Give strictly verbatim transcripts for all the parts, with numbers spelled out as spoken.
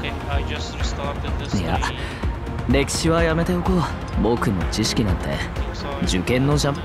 いや、歴史はやめておこう。僕の知識なんて受験のジャンプ。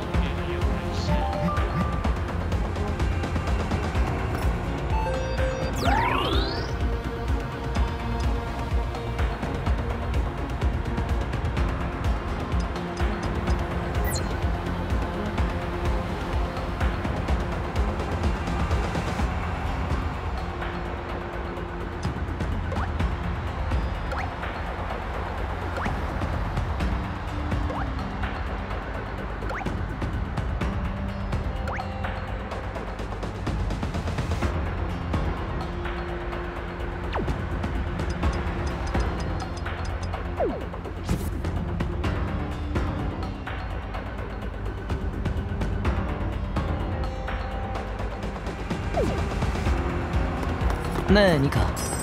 ねえニカ。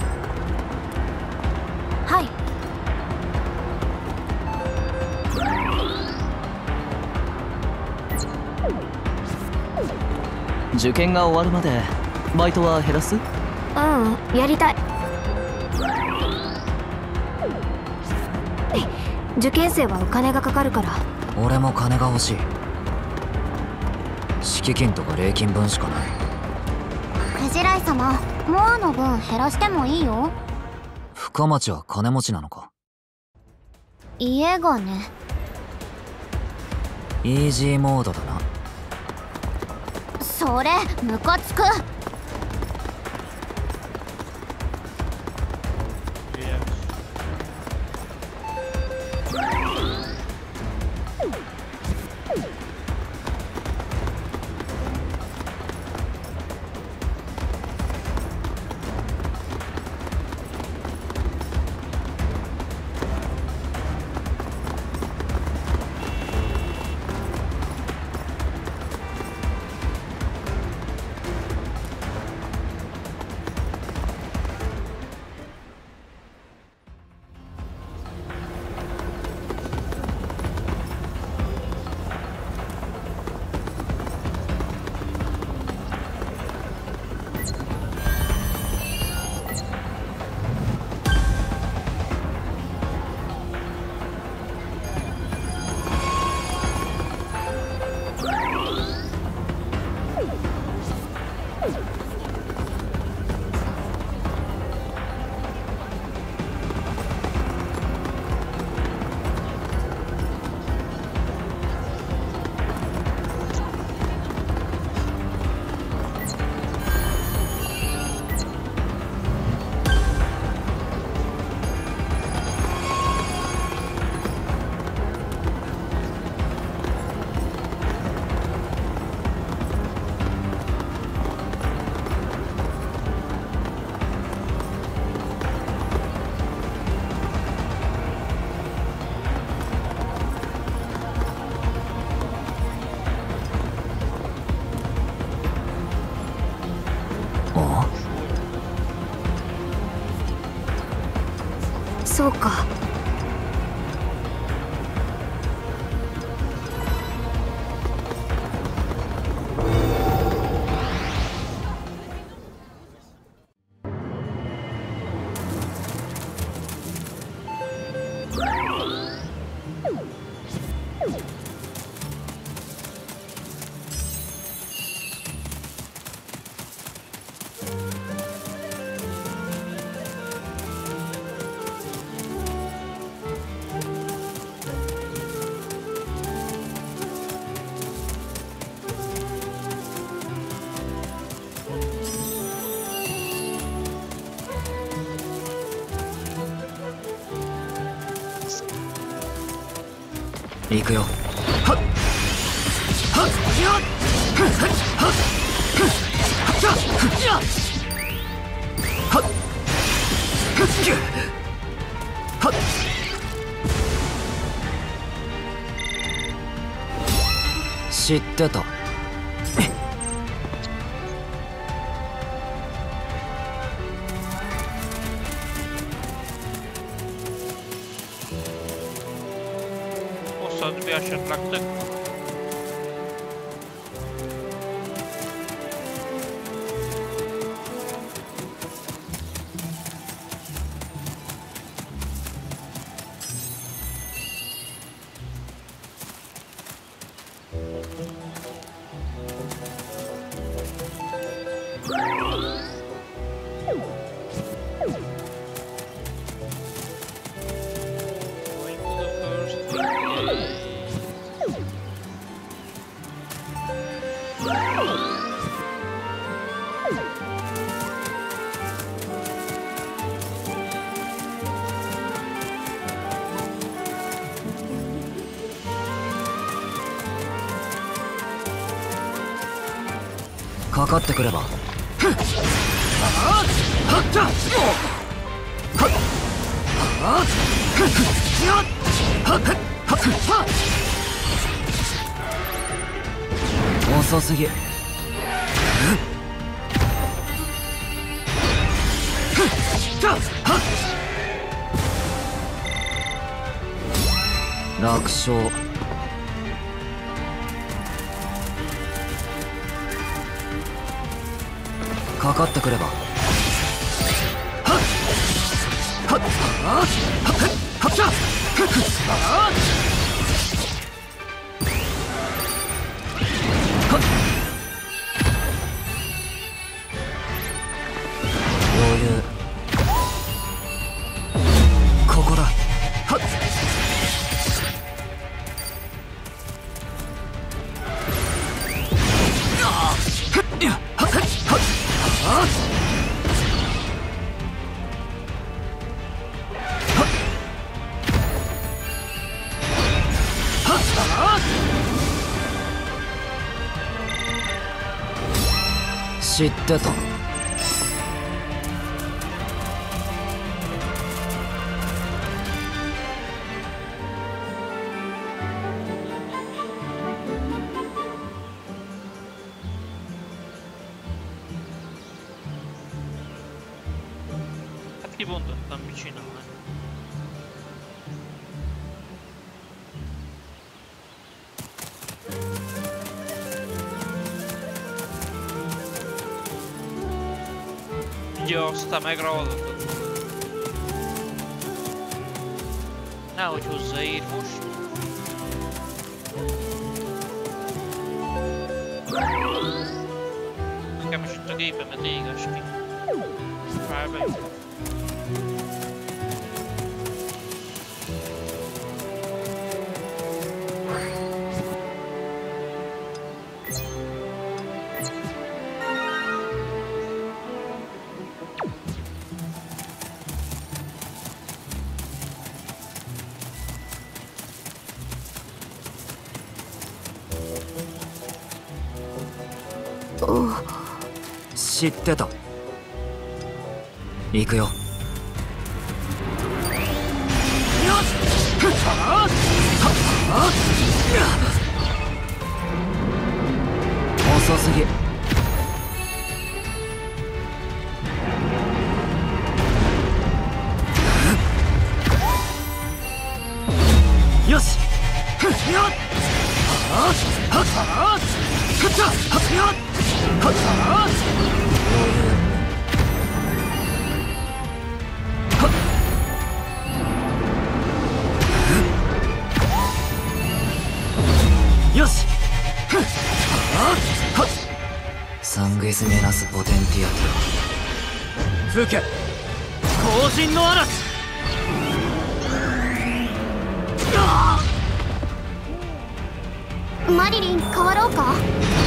はい。 受験が終わるまでバイトは減らす？ うん、やりたい。受験生はお金がかかるから。 俺も金が欲しい。敷金とか礼金分しかない。 クジライ様、モアの分減らしてもいいよ。 深町は金持ちなのか？ 家がね。 イージーモードだな。 それムカつく。そうか。 行くよ。はっはっはっはっ知ってた。 Bir aşağı bıraktık. かかってくれば。遅すぎ。楽勝。かかってくれば。余裕。ここだ。知ってた。 Che mondo sta vicino, eh? Io sta megroda. Now it was a push. Kan je toch even met die gasten? Waar 知ってた。行くよ。遅すぎ。よし。よし。サングイスメナスポテンティアティオ。吹け後陣の嵐。 マリリン変わろうか。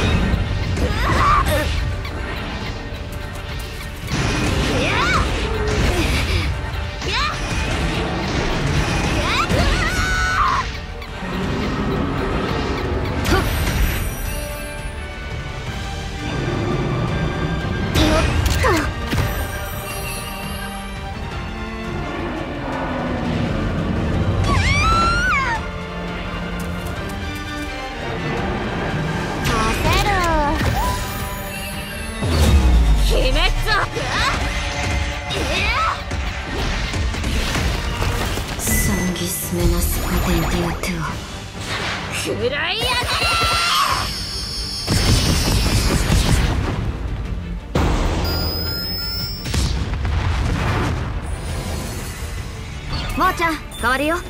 サンギスメナスポテンティアティオ。食らいやがれ。 もーちゃん変わるよ。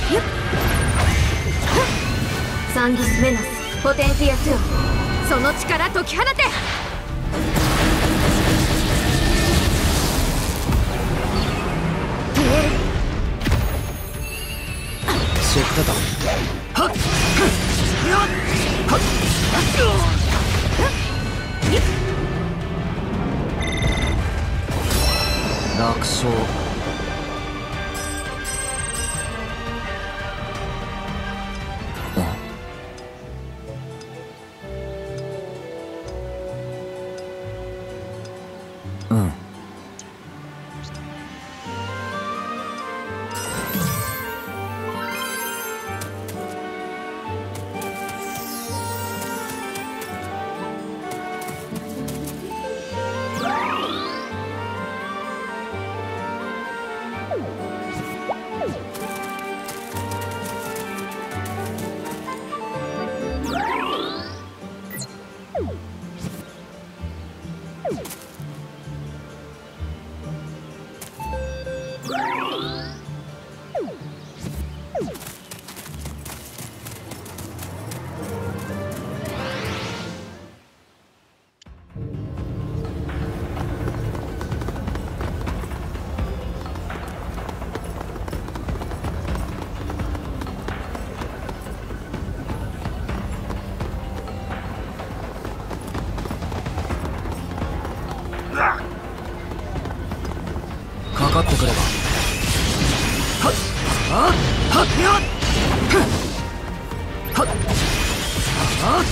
サンギスメナスポテンティアトゥその力解き放て。 知ってた。 はっ楽勝。うんうん。かかってくれば。 はっはっはっやっはっはっ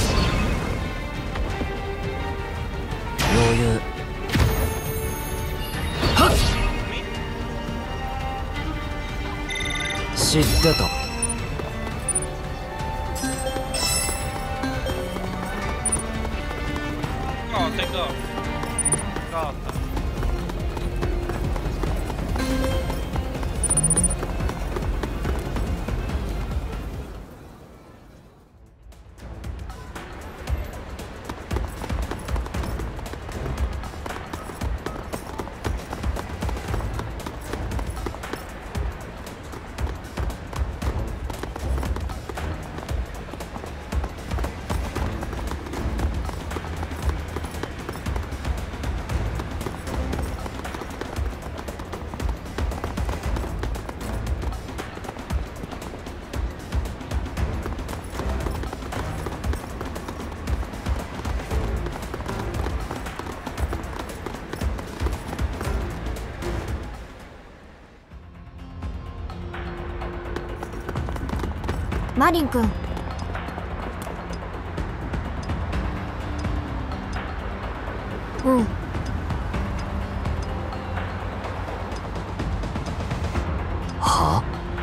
余裕。 はっ知ってた。 Oh, take off. God. マリン君。うん。 は？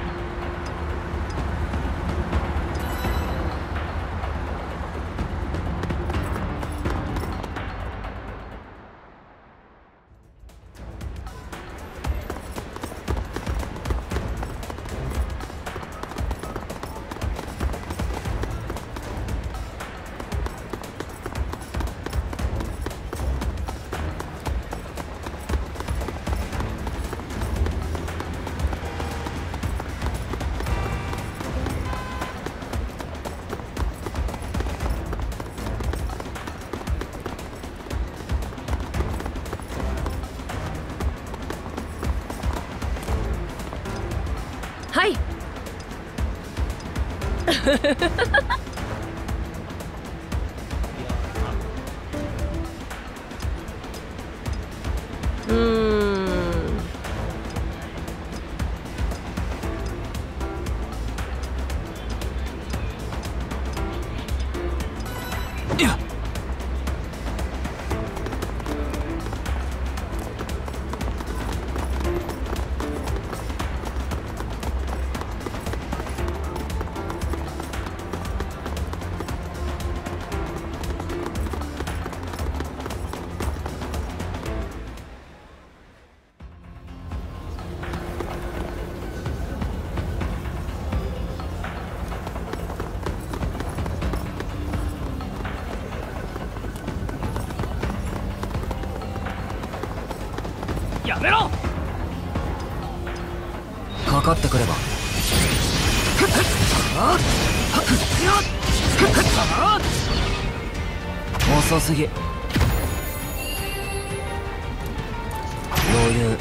はい。うーん。 いや。 やめろ。 かかってくれば。 遅すぎ。余裕。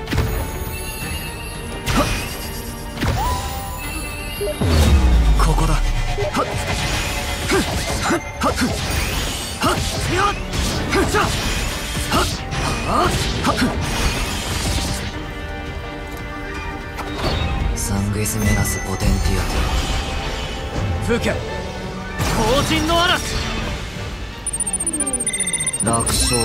ここだ。サングイスメナスポテンティアテ。 吹け後陣の嵐。 楽勝。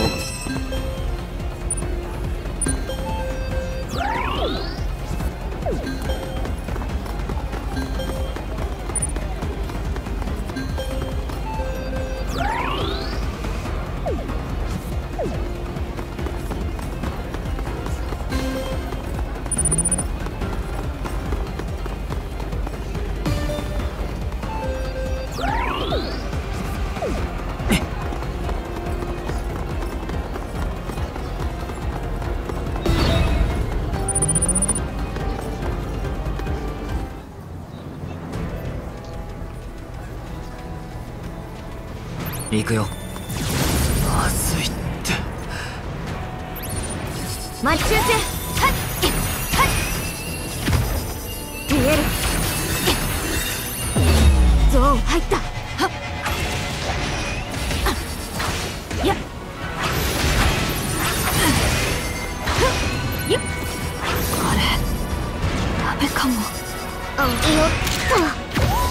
行くよ。 まずいって。 マリ集中。はいはい見える。ゾーン入った。はっやっやっあれダメかも。 あよっと。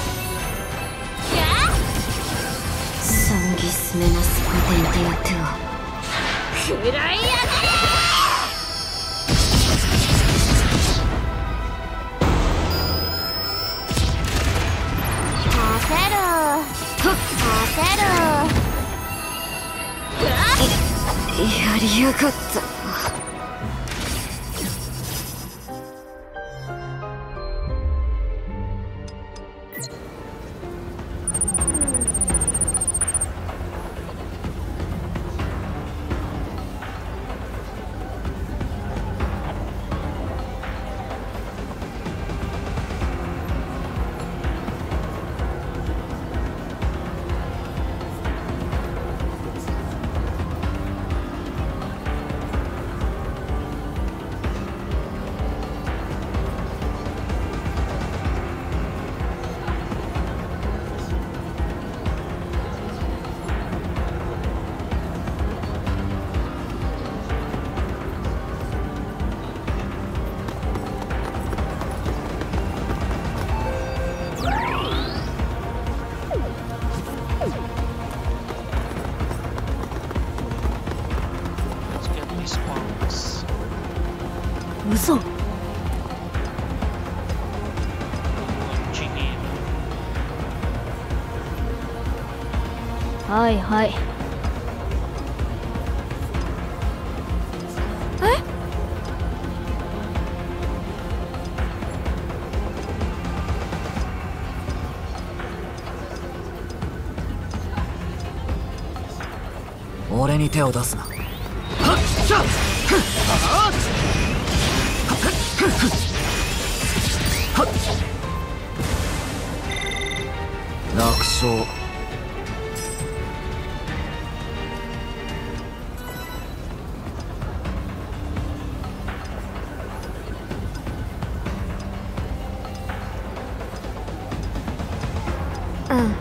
サンギスメナスポテンティアトゥ食らいやがれ。させるさせる。 やりやがった。 嘘。はいはい。え？ 俺に手を出すな。楽勝。 うん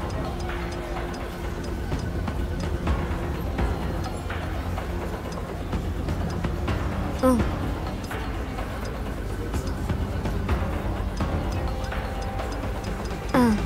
うんうん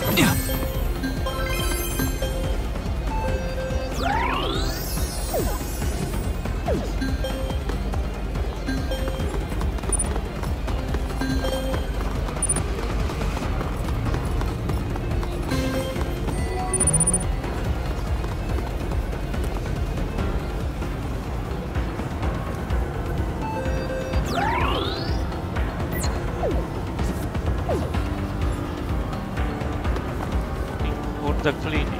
the cleaning.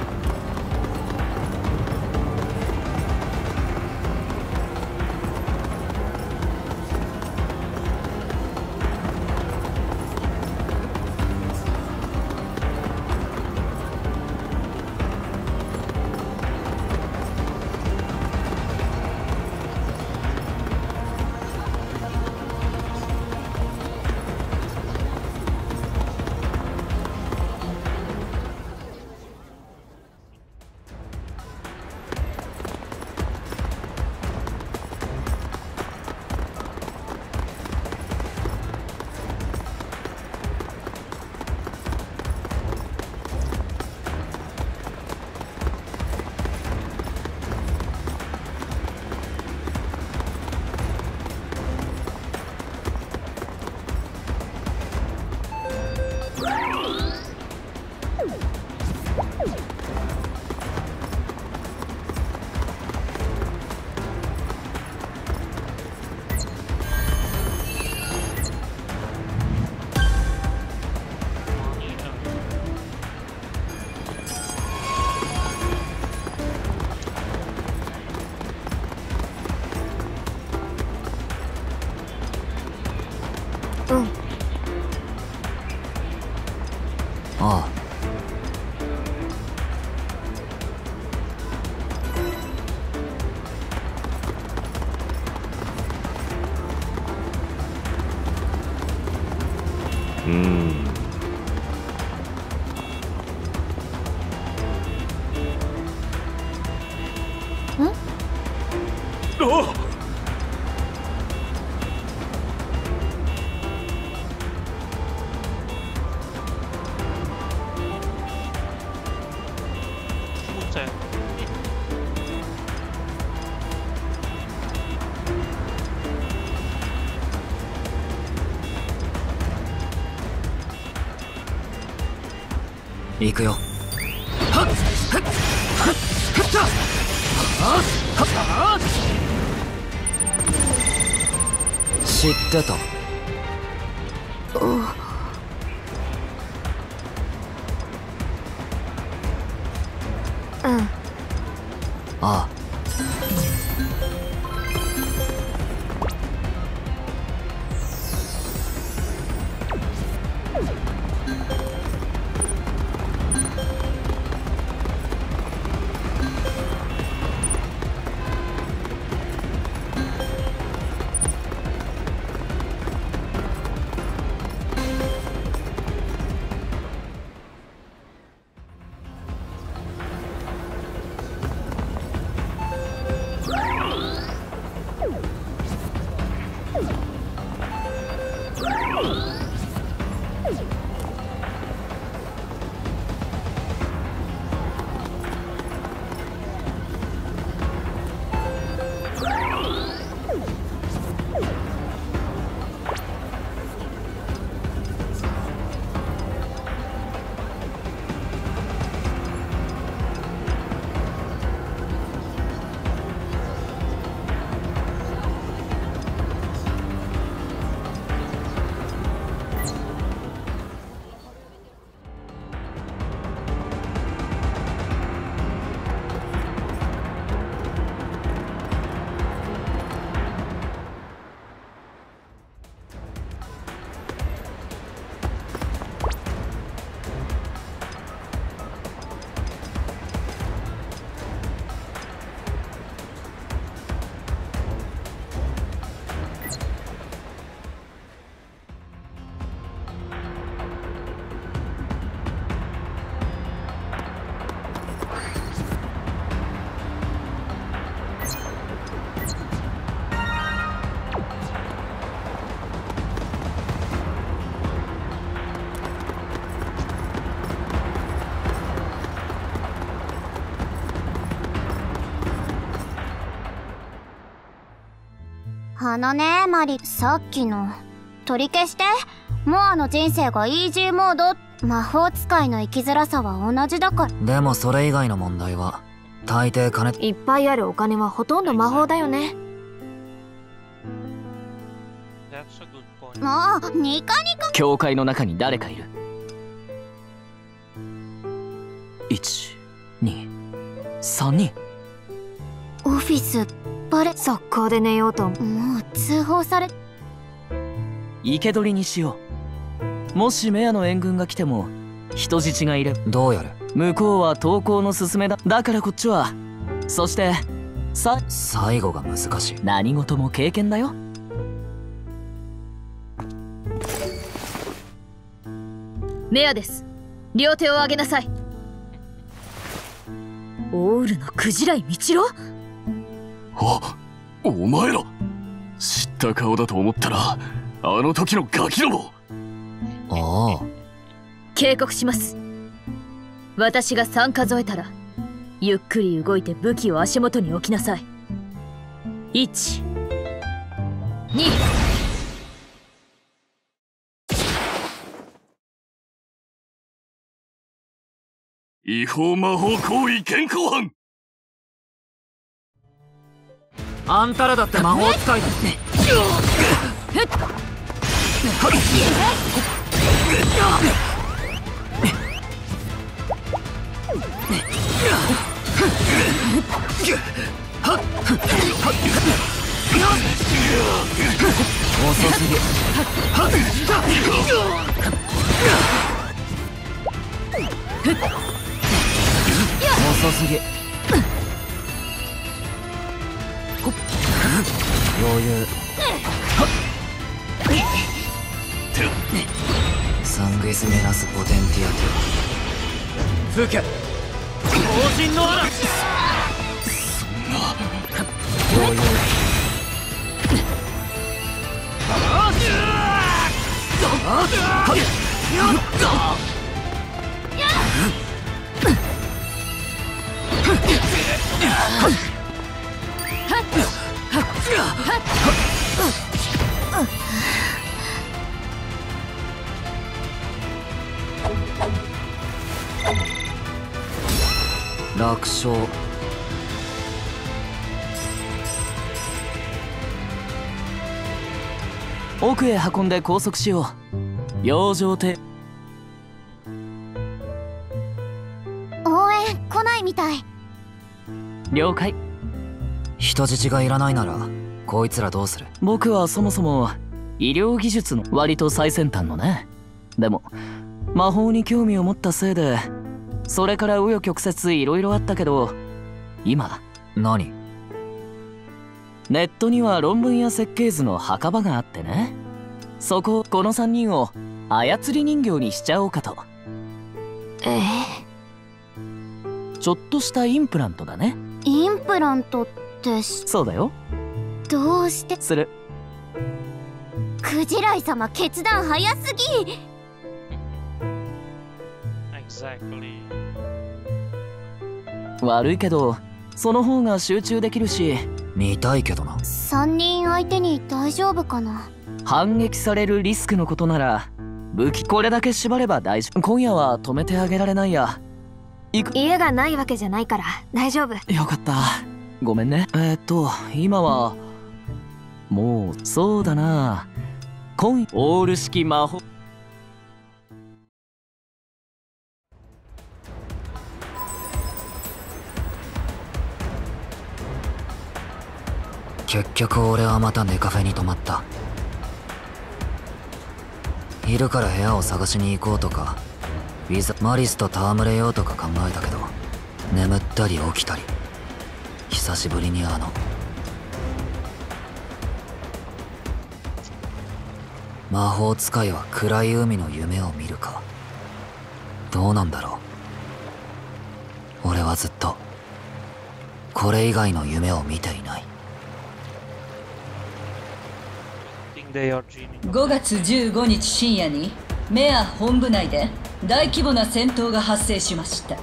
ああ。 うーん。 おっ行くよ。知ってた。 うん。 ああ。 あのねマリ、さっきの取り消して。モアの人生がイージーモード。魔法使いの生きづらさは同じだから。 でもそれ以外の問題は大抵金。 いっぱいあるお金はほとんど魔法だよね。 もうニカニカ。 教会の中に誰かいる。いち、に、さんにん。 オフィスバレ。 速攻で寝ようと。 もう通報され。 生け捕りにしよう。もしメアの援軍が来ても人質がいれば。 どうやる。 向こうは投降の勧めだ。だからこっちは。そしてさ最後が難しい。 何事も経験だよ。 メアです。両手を上げなさい。オールのクジライミチロ。 あ、お前ら知った顔だと思ったらあの時のガキども。 ああ。 警告します。私がさん数えたらゆっくり動いて武器を足元に置きなさい。いち、に。 違法魔法行為現行犯。 あんたらだって魔法使いだ。遅すぎ。 遅すぎ。余裕。 サングイスメナスポテンティアティオ。 風景後進の嵐。 余裕。 楽勝。 奥へ運んで拘束しよう。養生艇。 応援来ないみたい。 了解。 人質がいらないならこいつらどうする？ 僕はそもそも医療技術の割と最先端のね。でも魔法に興味を持ったせいでそれから紆余曲折いろいろあったけど、今何？ ネットには論文や設計図の墓場があってね、そここのさんにんを操り人形にしちゃおうかと。 えちょっとしたインプラントだね。 インプラントってそうだよ。 どうして？ する。 クジライ様決断早すぎ。 Exactly. 悪いけどその方が集中できるし。 見たいけどな。 さんにん相手に大丈夫かな？ 反撃されるリスクのことなら武器これだけ縛れば大丈夫。今夜は止めてあげられないや。行く。 家がないわけじゃないから大丈夫。 よかった。ごめんね。えー、っと今はもうそうだな。今オール式魔法。 結局俺はまたネカフェに泊まった。昼から部屋を探しに行こうとかウィザマリスと戯れようとか考えたけど、眠ったり起きたり。久しぶりにあの魔法使いは暗い海の夢を見るか。どうなんだろう。俺はずっとこれ以外の夢を見ていない。 ごがつじゅうごにち深夜にメア本部内で大規模な戦闘が発生しました。